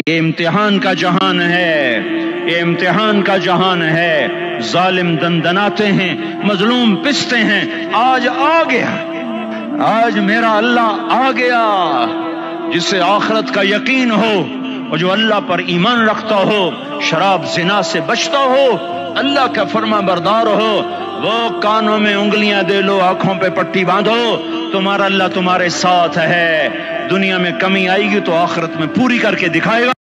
ये इम्तिहान का जहान है, ये इम्तिहान का जहान है। जालिम दंदनाते हैं, मजलूम पिसते हैं। आज आ गया, आज मेरा अल्लाह आ गया। जिसे आखिरत का यकीन हो और जो अल्लाह पर ईमान रखता हो, शराब जिना से बचता हो, अल्लाह का फर्मा बरदार हो, वो कानों में उंगलियां दे लो, आंखों पे पट्टी बांधो, तुम्हारा अल्लाह तुम्हारे साथ है। दुनिया में कमी आएगी तो आखिरत में पूरी करके दिखाएगा।